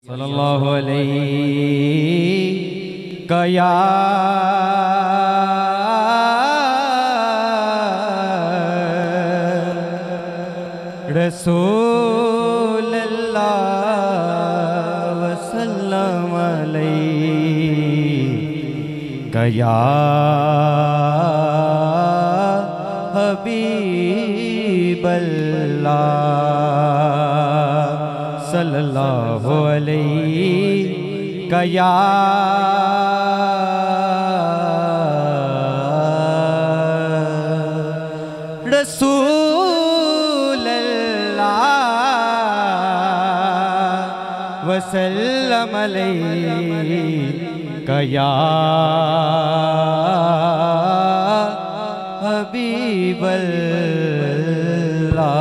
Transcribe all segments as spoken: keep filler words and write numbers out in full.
सल्लल्लाहु अलैहि कया रसूल अल्लाह वसल्लम अलैहि कया हबीब अल्लाह सल्लल्लाहु अलैहि कया रसूल अल्लाह वसल्लम अलैहि कया हबीब अल्लाह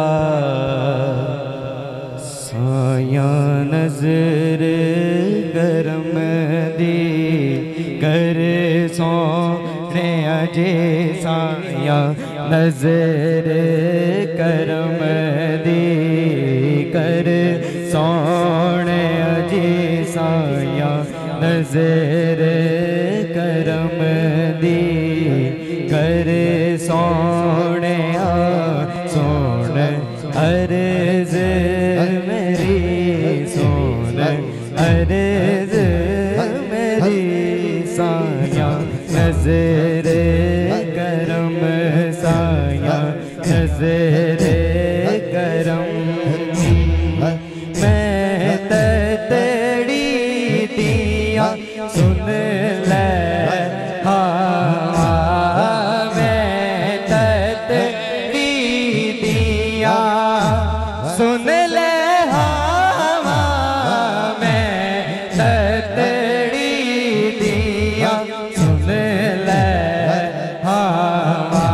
साया नजर गरम दे कर सोने अजे साया नजर करम दे कर सोने अजे साया नजर करम दे कर सोने सोन अर्ज मेरी सोन अर्ज मेरी साया नजर करम साया नजर करम मैं तेरी दिया सुन ले हाँ मैं तेरी दिया सुन ले हाँ मैं तेरी दिया सुन ले हाँ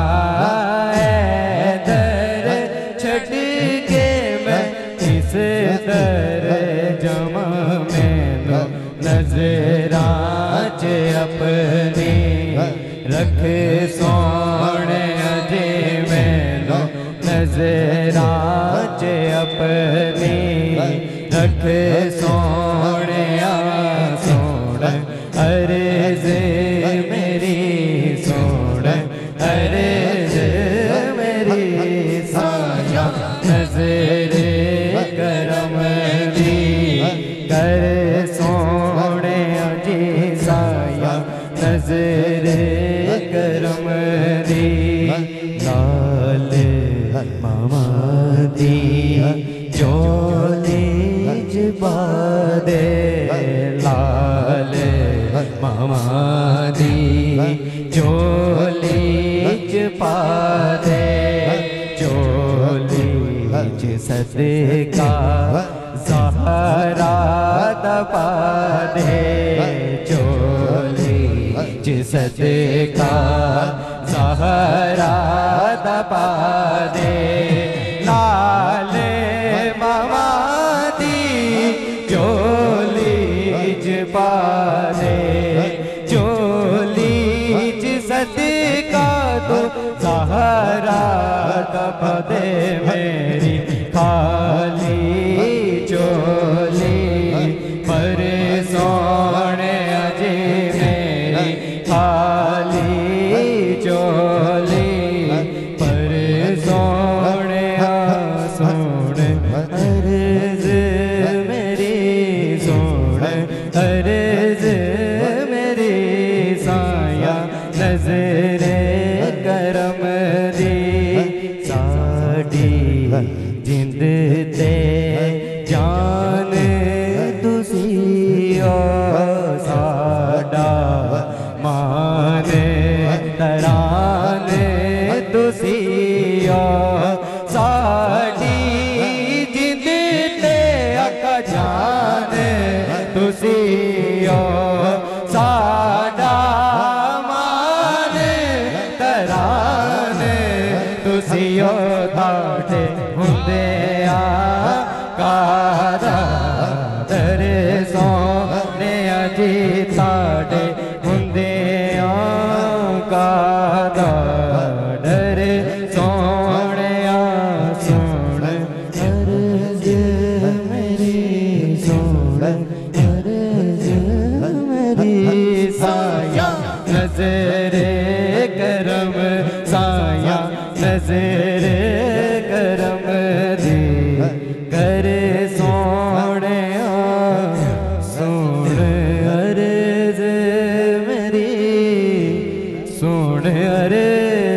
दर छड़ के मैं इस दर जमा मैनू नजरां च अपनी रख सोने अजे मैनू नजरां च अपनी रख सोने सोन अर्ज मेरी सोन अर्ज मेरी साया नजर करम दी कर सोने अजी साया नजर करम दी लाल मामा दी जोली जबादे लाल मामा दी जोली जपा दे जोली च सदका ज़हरा दबा दे जोली च सदका ज़हरा दबा दे लाल मामा दी जोली जपा दे जोली च सदका तो ज़हरा दबा दे मेरी खाली चोली पर सोने अजे मेरी खाली चोली पर सोने सोन अर्ज मेरी सोन अर्ज मेरी साया नजर करम दी साड़ी जिंद ते जान तुसी साडा मान तरान तुसी साड़ी जिंद ते अका जान तुसी साडा मान तरान तुसी थाटे हुंदे आ कादा दर सोने अजी थाटे हुंदे आ कादा डर सोने आ सोन अर्ज मेरी सोन अर्ज मेरी साया नजरे करम साया नजरे करम दी करे सोने सुन अर्ज मेरी सुन अर्ज